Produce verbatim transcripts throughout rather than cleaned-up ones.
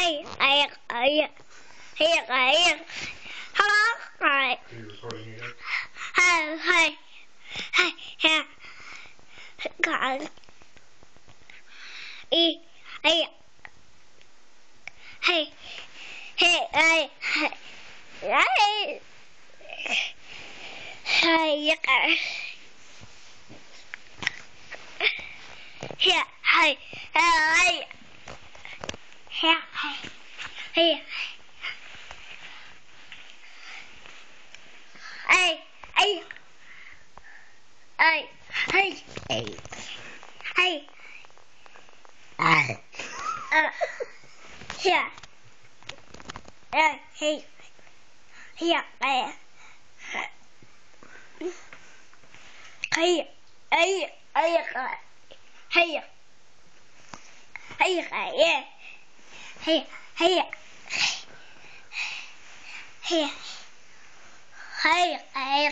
hey, hey, hey, hey, hey. Hello, right. Are you recording again? Hey, hey, hey, hey. God. E, hey, hey, hey, hey, hey, hey. Hey, yeah. Here, hey, hey, here, hey, here, hey, hey, hey, hey, hey, hey, uh, uh, here, uh, hey, here, hey, hey, hey, hey, hey, hey, hey, hey, hey, hey, hey, hey,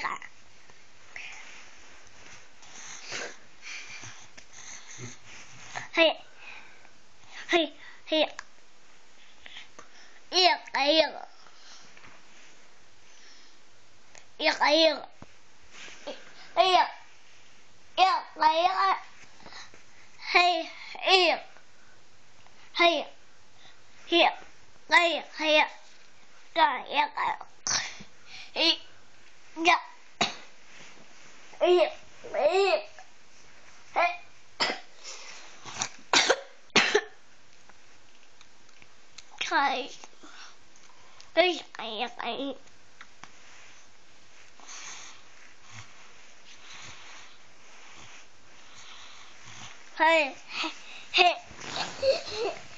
hey, hey, hey, yeah, yeah, yeah, yeah, yeah, yeah, yeah, hey, hey, hey, here, hey, hey, yeah, yeah, hey, yeah, hey, hey, hey. Hey, hey, hey, hey. Hey, hey, hey.